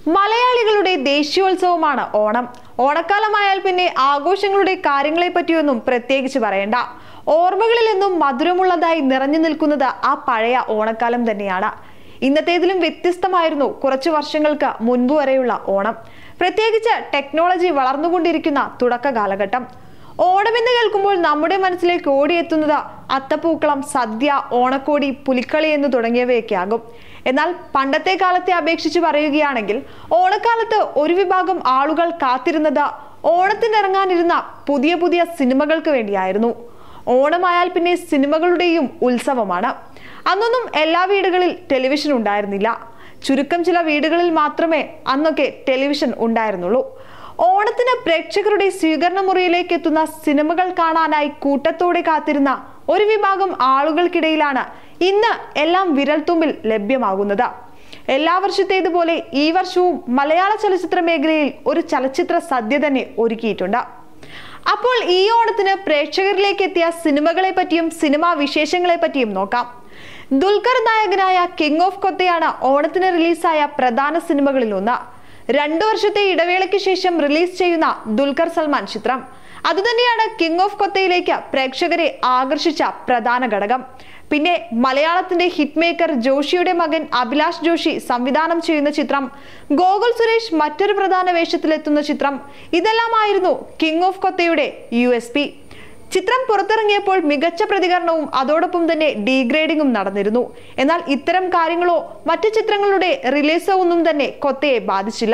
മലയാളികളുടെ ദേശീയോത്സവമാണ് ഓണം. ഓണക്കാലമായാൽ പിന്നെ ആഘോഷങ്ങളുടെ കാര്യങ്ങളെ പറ്റിയൊന്നും പ്രത്യേകിച്ച് പറയണ്ട. ഓർമ്മകളിൽ നിന്നും മധുരമുള്ളതായി നിറഞ്ഞു നിൽക്കുന്നത് ആ പഴയ ഓണക്കാലം തന്നെയാണ്. ഇന്നത്തേതിലും വ്യത്യസ്തമായിരുന്നു കുറച്ചു വർഷങ്ങൾക്ക് മുൻപ് വരെയുള്ള ഓണം. പ്രത്യേകിച്ച് ടെക്നോളജി വളർന്നുകൊണ്ടിരിക്കുന്ന തുടക്ക കാലഘട്ടം. ഓണമെന്ന് കേൾക്കുമ്പോൾ നമ്മുടെ മനസ്സിലേക്ക് ഓടിയെത്തുന്നത് അത്തപ്പൂക്കളം, സദ്യ, ഓണക്കോടി, പുലിക്കളി എന്ന് തുടങ്ങിയവയൊക്കെ ആകും. എന്നാൽ പണ്ടത്തെ കാലത്തെ അപേക്ഷിച്ച് പറയുകയാണെങ്കിൽ ഓണക്കാലത്ത് ഒരു വിഭാഗം ആളുകൾ കാത്തിരുന്നത് ഓണത്തിനിറങ്ങാനിരുന്ന പുതിയ പുതിയ സിനിമകൾക്ക് വേണ്ടിയായിരുന്നു. ഓണമായാൽ പിന്നെ സിനിമകളുടെയും ഉത്സവമാണ്. അന്നൊന്നും എല്ലാ വീടുകളിൽ ടെലിവിഷൻ ഉണ്ടായിരുന്നില്ല. ചുരുക്കം ചില വീടുകളിൽ മാത്രമേ അന്നൊക്കെ ടെലിവിഷൻ ഉണ്ടായിരുന്നുള്ളൂ. ഓണത്തിന് പ്രേക്ഷകരുടെ സ്വീകരണ മുറിയിലേക്ക് എത്തുന്ന സിനിമകൾ കാണാനായി കൂട്ടത്തോടെ കാത്തിരുന്ന ഒരു വിഭാഗം ആളുകൾക്കിടയിലാണ് ഇന്ന് എല്ലാം വിരൽത്തുമ്പിൽ ലഭ്യമാകുന്നത്. എല്ലാ വർഷത്തേതുപോലെ ഈ വർഷവും മലയാള ചലച്ചിത്ര മേഖലയിൽ ഒരു ചലച്ചിത്ര സദ്യ തന്നെ ഒരുക്കിയിട്ടുണ്ട്. അപ്പോൾ ഈ ഓണത്തിന് പ്രേക്ഷകരിലേക്ക് എത്തിയ സിനിമകളെ പറ്റിയും സിനിമാ വിശേഷങ്ങളെ പറ്റിയും നോക്കാം. ദുൽഖർ നായകനായ കിങ് ഓഫ് കൊത്തയാണ് ഓണത്തിന് റിലീസായ പ്രധാന സിനിമകളിൽ ഒന്ന്. 2 വർഷത്തെ ഇടവേളയ്ക്ക് ശേഷം റിലീസ് ചെയ്യുന്ന ദുൽഖർ സൽമാൻ ചിത്രം. അതുതന്നെയാണ് കിങ് ഓഫ് കൊത്തയിലേക്ക് പ്രേക്ഷകരെ ആകർഷിച്ച പ്രധാന ഘടകം. പിന്നെ മലയാളത്തിന്റെ ഹിറ്റ് മേക്കർ ജോഷിയുടെ മകൻ അഭിലാഷ് ജോഷി സംവിധാനം ചെയ്യുന്ന ചിത്രം, ഗോകുൽ സുരേഷ് മറ്റൊരു പ്രധാന വേഷത്തിലെത്തുന്ന ചിത്രം, ഇതെല്ലാമായിരുന്നു കിങ് ഓഫ് കൊത്തയുടെ USP. ചിത്രം പുറത്തിറങ്ങിയപ്പോൾ മികച്ച പ്രതികരണവും അതോടൊപ്പം തന്നെ ഡീഗ്രേഡിംഗും നടന്നിരുന്നു. എന്നാൽ ഇത്തരം കാര്യങ്ങളോ മറ്റു ചിത്രങ്ങളുടെ റിലീസോ ഒന്നും തന്നെ കൊത്തയെ ബാധിച്ചില്ല.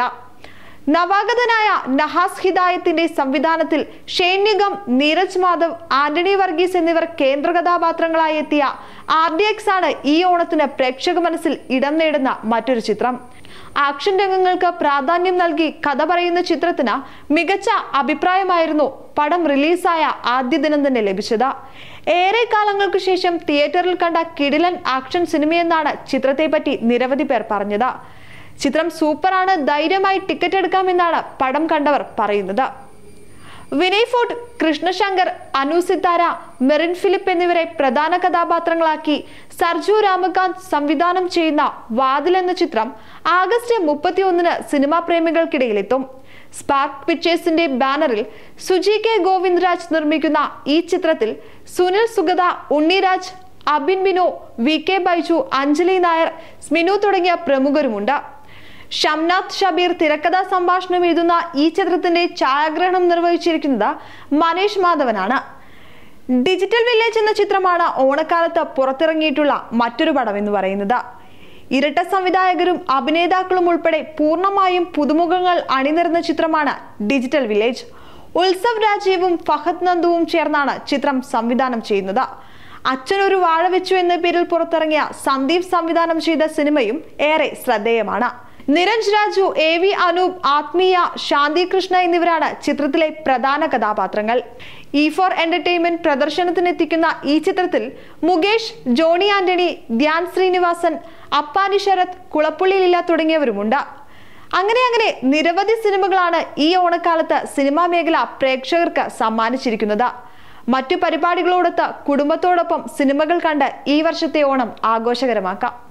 നവാഗതനായ നഹാസ് ഹിദായത്തിന്റെ സംവിധാനത്തിൽ ഷെയ്ൻ നിഗം, നീരജ് മാധവ്, ആന്റണി വർഗീസ് എന്നിവർ കേന്ദ്ര കഥാപാത്രങ്ങളായി എത്തിയ RDX ആണ് ഈ ഓണത്തിന് പ്രേക്ഷക മനസ്സിൽ ഇടം നേടുന്ന മറ്റൊരു ചിത്രം. ആക്ഷൻ രംഗങ്ങൾക്ക് പ്രാധാന്യം നൽകി കഥ പറയുന്ന ചിത്രത്തിന് മികച്ച അഭിപ്രായമായിരുന്നു പടം റിലീസായ ആദ്യ ദിനം തന്നെ ലഭിച്ചത്. ഏറെ കാലങ്ങൾക്ക് ശേഷം തിയേറ്ററിൽ കണ്ട കിടിലൻ ആക്ഷൻ സിനിമയെന്നാണ് ചിത്രത്തെ പറ്റി നിരവധി പേർ പറഞ്ഞത്. ചിത്രം സൂപ്പറാണ്, ധൈര്യമായി ടിക്കറ്റ് എടുക്കാമെന്നാണ് പടം കണ്ടവർ പറയുന്നത്. വിനയ് ഫോർട്ട്, കൃഷ്ണശങ്കർ, അനു സിത്താര, മെറിൻ ഫിലിപ്പ് എന്നിവരെ പ്രധാന കഥാപാത്രങ്ങളാക്കി സർജു രാമകാന്ത് സംവിധാനം ചെയ്യുന്ന വാതിൽ എന്ന ചിത്രം ആഗസ്റ്റ് 31-ന് സിനിമാ പ്രേമികൾക്കിടയിലെത്തും. സ്പാർക്ക് പിക്ചേഴ്സിന്റെ ബാനറിൽ സുജി കെ ഗോവിന്ദ്രാജ് നിർമ്മിക്കുന്ന ഈ ചിത്രത്തിൽ സുനിൽ സുഗത, ഉണ്ണിരാജ്, അബിൻ ബിനോ, VK ബൈജു, അഞ്ജലി നായർ, സ്മിനു തുടങ്ങിയ പ്രമുഖരുമുണ്ട്. ഷംനാഥ് ഷബീർ തിരക്കഥാ സംഭാഷണം എഴുതുന്ന ഈ ചിത്രത്തിന്റെ ഛായാഗ്രഹണം നിർവഹിച്ചിരിക്കുന്നത് മനേഷ് മാധവനാണ്. ഡിജിറ്റൽ വില്ലേജ് എന്ന ചിത്രമാണ് ഓണക്കാലത്ത് പുറത്തിറങ്ങിയിട്ടുള്ള മറ്റൊരു പടം എന്ന് പറയുന്നത്. ഇരട്ട സംവിധായകരും അഭിനേതാക്കളും ഉൾപ്പെടെ പൂർണ്ണമായും പുതുമുഖങ്ങൾ അണിനിരന്ന ചിത്രമാണ് ഡിജിറ്റൽ വില്ലേജ്. ഉത്സവ് രാജീവും ഫഹദ് നന്ദുവും ചേർന്നാണ് ചിത്രം സംവിധാനം ചെയ്യുന്നത്. അച്ഛനൊരു വാഴ വെച്ചു എന്ന പേരിൽ പുറത്തിറങ്ങിയ സന്ദീപ് സംവിധാനം ചെയ്ത സിനിമയും ഏറെ ശ്രദ്ധേയമാണ്. നിരഞ്ജ് രാജു, AV അനൂപ്, ആത്മീയ, ശാന്തി കൃഷ്ണ എന്നിവരാണ് ചിത്രത്തിലെ പ്രധാന കഥാപാത്രങ്ങൾ. E4 എന്റർടൈൻമെന്റ് പ്രദർശനത്തിനെത്തിക്കുന്ന ഈ ചിത്രത്തിൽ മുകേഷ്, ജോണി ആന്റണി, ധ്യാൻ ശ്രീനിവാസൻ, അപ്പാനി ശരത്, കുളപ്പുള്ളി ലീല തുടങ്ങിയവരുമുണ്ട്. അങ്ങനെ നിരവധി സിനിമകളാണ് ഈ ഓണക്കാലത്ത് സിനിമാ മേഖല പ്രേക്ഷകർക്ക് സമ്മാനിച്ചിരിക്കുന്നത്. മറ്റു പരിപാടികളോടൊത്ത് കുടുംബത്തോടൊപ്പം സിനിമകൾ കണ്ട് ഈ വർഷത്തെ ഓണം ആഘോഷകരമാക്കാം.